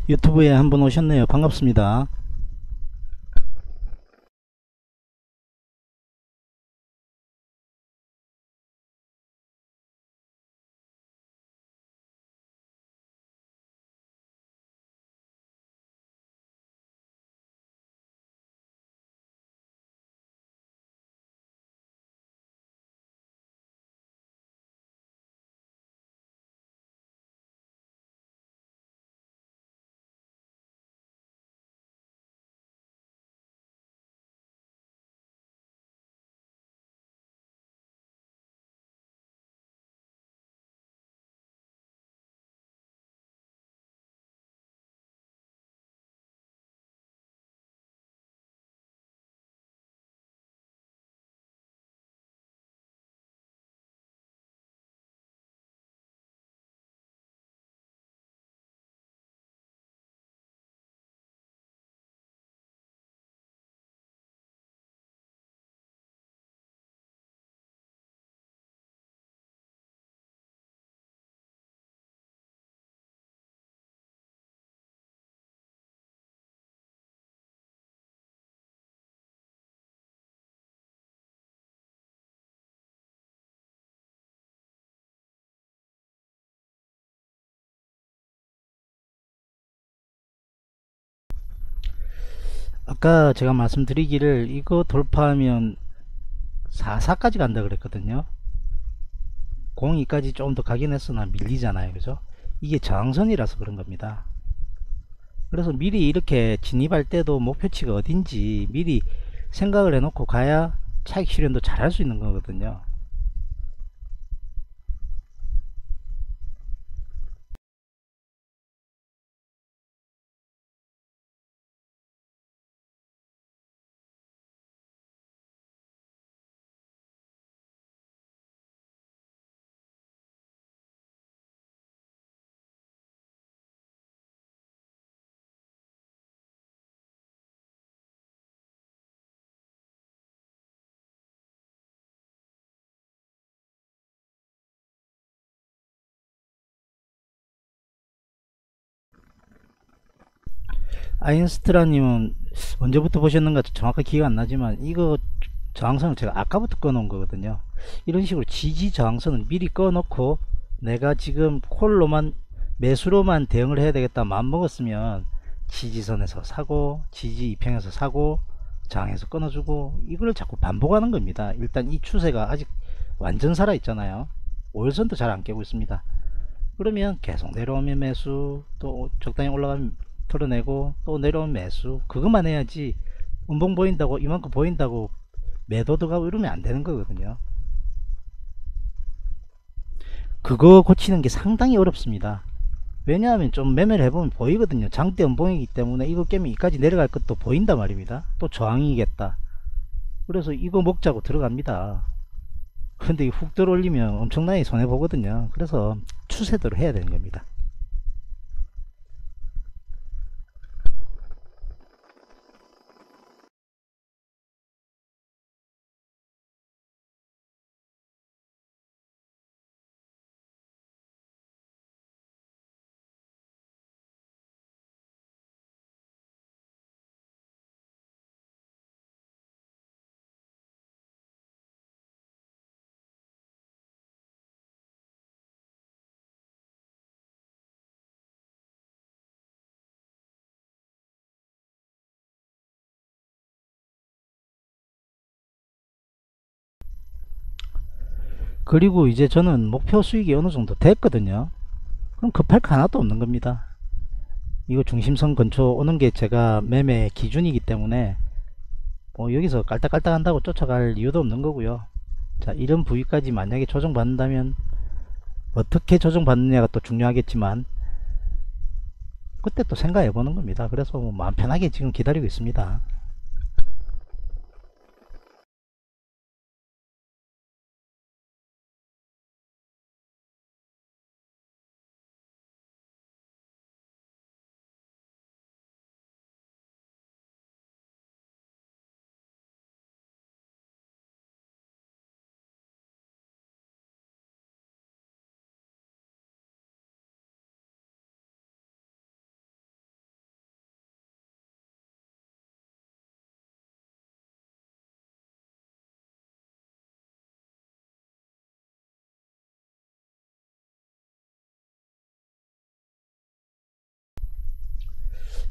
유튜브에 한번 오셨네요. 반갑습니다. 아까 제가 말씀드리기를 이거 돌파하면 4사까지 간다 그랬거든요. 02까지 조금 더 가긴 했으나 밀리잖아요. 그죠? 이게 저항선이라서 그런 겁니다. 그래서 미리 이렇게 진입할 때도 목표치가 어딘지 미리 생각을 해놓고 가야 차익 실현도 잘 할 수 있는 거거든요. 아인스트라님은 언제부터 보셨는가 정확하게 기억 안 나지만 이거 저항선을 제가 아까부터 꺼놓은 거거든요. 이런 식으로 지지 저항선은 미리 꺼놓고 내가 지금 콜로만 매수로만 대응을 해야 되겠다 마음 먹었으면 지지선에서 사고 지지 이평에서 사고 저항에서 끊어주고 이걸 자꾸 반복하는 겁니다. 일단 이 추세가 아직 완전 살아 있잖아요. 5일선도 잘 안 깨고 있습니다. 그러면 계속 내려오면 매수, 또 적당히 올라가면 털어내고 또 내려오면 매수, 그것만 해야지 음봉 보인다고 이만큼 보인다고 매도 들어가고 이러면 안 되는 거거든요. 그거 고치는 게 상당히 어렵습니다. 왜냐하면 좀 매매를 해보면 보이거든요. 장대 음봉이기 때문에 이거 깨면 이까지 내려갈 것도 보인단 말입니다. 또 저항이겠다. 그래서 이거 먹자고 들어갑니다. 근데 훅 들어올리면 엄청나게 손해보거든요. 그래서 추세대로 해야 되는 겁니다. 그리고 이제 저는 목표 수익이 어느 정도 됐거든요. 그럼 급할 거 하나도 없는 겁니다. 이거 중심선 근처 오는 게 제가 매매 기준이기 때문에 뭐 여기서 깔딱깔딱 한다고 쫓아갈 이유도 없는 거고요. 자, 이런 부위까지 만약에 조정받는다면 어떻게 조정받느냐가 또 중요하겠지만 그때 또 생각해 보는 겁니다. 그래서 뭐 마음 편하게 지금 기다리고 있습니다.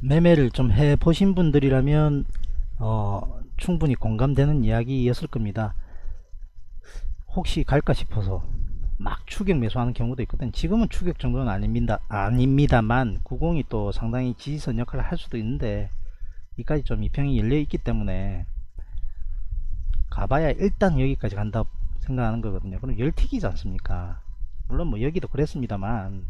매매를 좀 해 보신 분들이라면 충분히 공감되는 이야기였을 겁니다. 혹시 갈까 싶어서 막 추격 매수하는 경우도 있거든. 지금은 추격 정도는 아닙니다만 90이 또 상당히 지지선 역할을 할 수도 있는데 이까지 좀 이평이 열려 있기 때문에 가봐야 일단 여기까지 간다 생각하는 거거든요. 그럼 열튀기지 않습니까? 물론 뭐 여기도 그랬습니다만,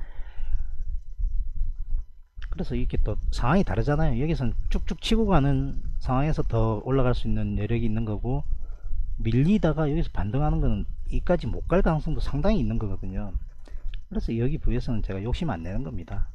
그래서 이렇게 또 상황이 다르잖아요. 여기선 쭉쭉 치고 가는 상황에서 더 올라갈 수 있는 여력이 있는 거고, 밀리다가 여기서 반등하는 거는 이까지 못 갈 가능성도 상당히 있는 거거든요. 그래서 여기 부에서는 제가 욕심 안 내는 겁니다.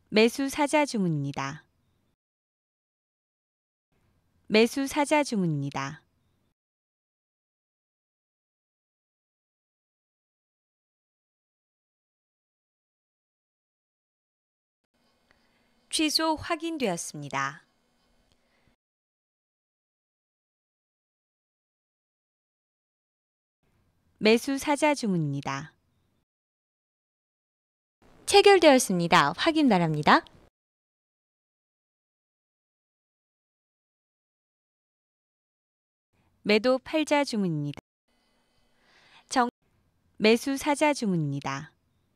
매수 사자 주문입니다. 매수 사자 주문입니다. 취소 확인되었습니다. 매수 사자 주문입니다. 체결되었습니다. 확인 바랍니다. 매도 팔자 주문입니다. 매수 사자 주문입니다.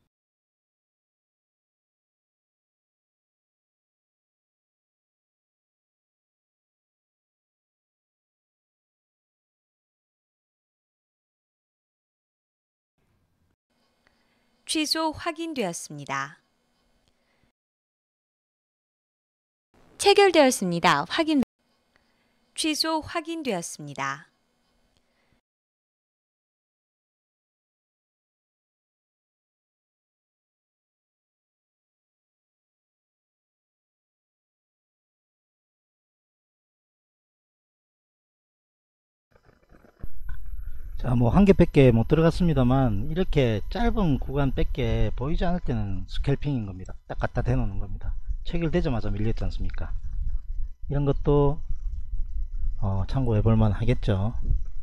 취소 확인되었습니다. 체결되었습니다. 취소 확인되었습니다. 자, 뭐 한 개밖에 못 들어갔습니다만 이렇게 짧은 구간 밖에 보이지 않을 때는 스캘핑인 겁니다. 딱 갖다 대놓는 겁니다. 체결되자마자 밀렸지 않습니까? 이런 것도 참고해 볼 만 하겠죠.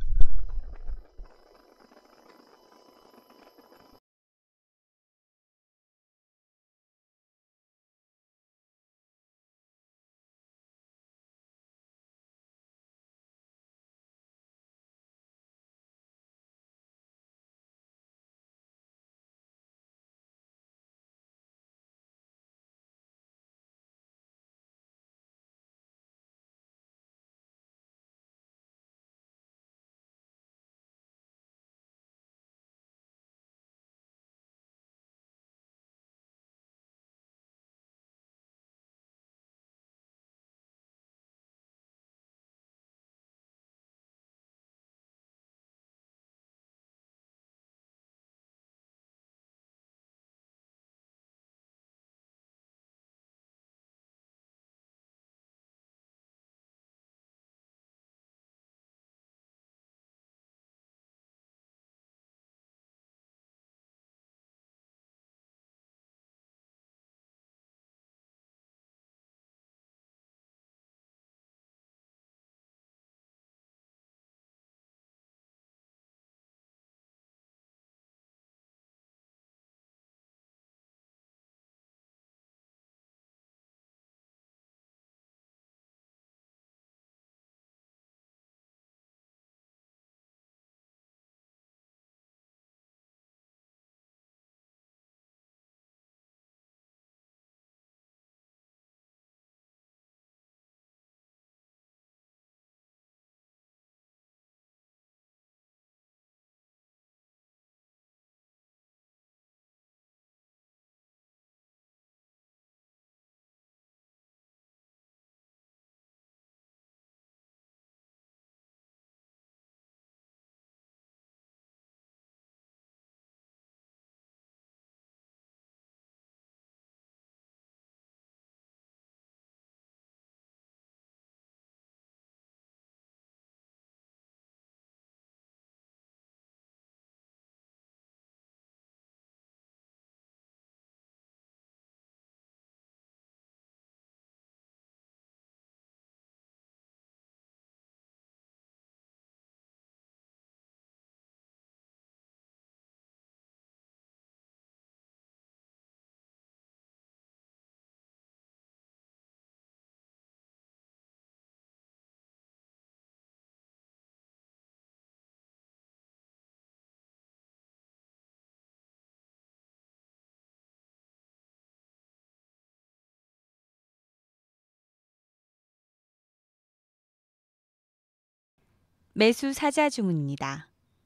매수 사자 주문입니다.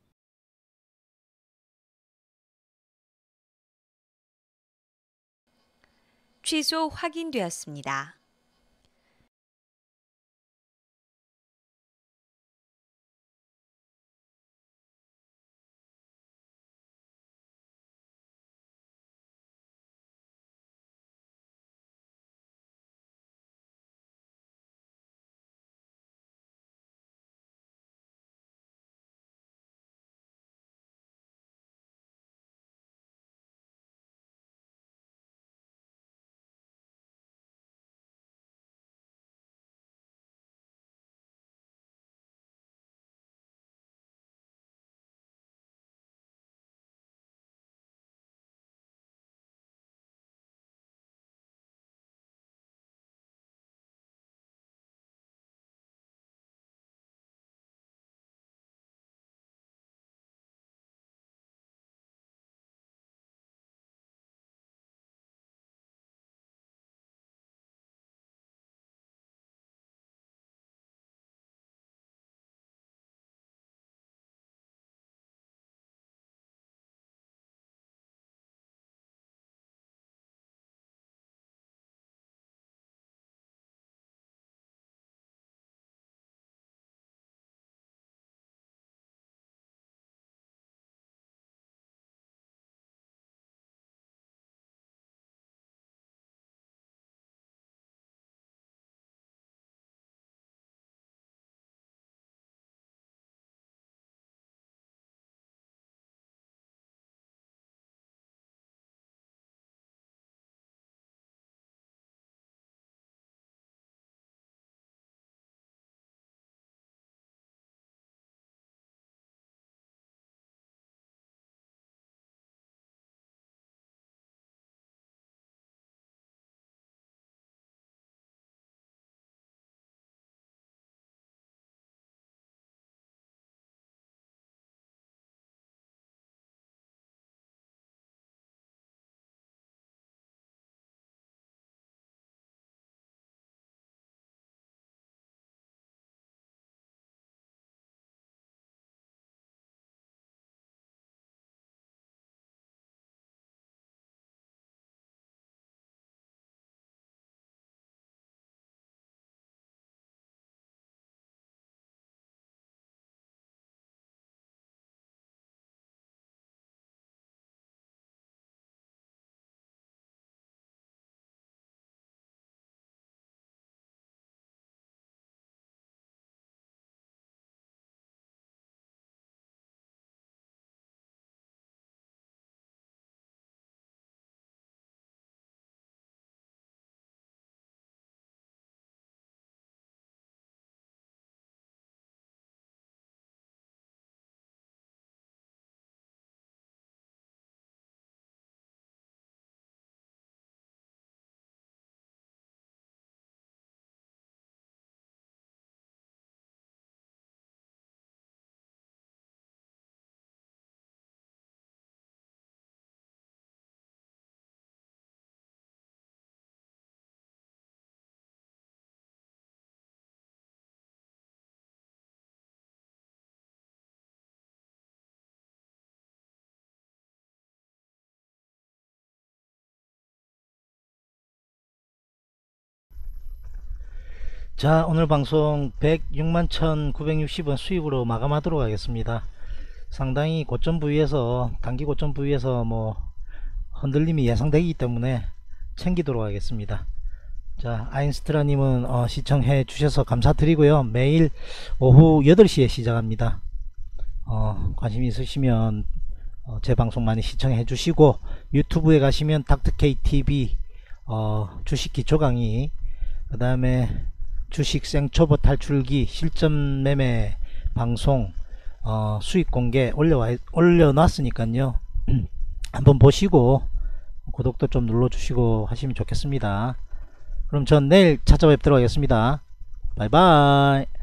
취소 확인되었습니다. 자, 오늘 방송 106만 1960원 수익으로 마감하도록 하겠습니다. 상당히 고점 부위에서, 단기 고점 부위에서 뭐 흔들림이 예상되기 때문에 챙기도록 하겠습니다. 자, 아인스트라님은 시청해 주셔서 감사드리고요. 매일 오후 8시에 시작합니다. 관심 있으시면 제 방송 많이 시청해 주시고, 유튜브에 가시면 닥터KTV 주식 기초 강의, 그 다음에 주식 생초보 탈출기 실전 매매 방송 수익 공개 올려놨으니까요. 한번 보시고 구독도 좀 눌러주시고 하시면 좋겠습니다. 그럼 전 내일 찾아뵙도록 하겠습니다. 바이바이.